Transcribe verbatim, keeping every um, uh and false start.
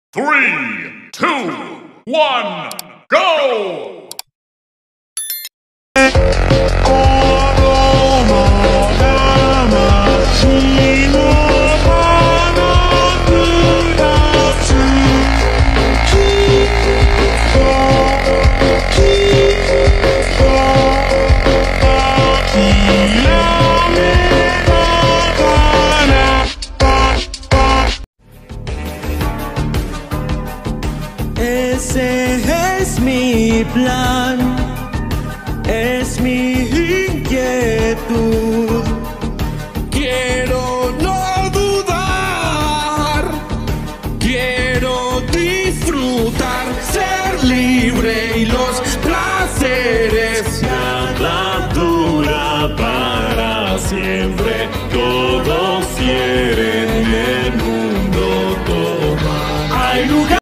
Three, two, one, go! Ese es mi plan, es mi inquietud. Quiero no dudar, quiero disfrutar, ser libre y los placeres. Nada dura para siempre, todos quieren el mundo tomar. Hay lugar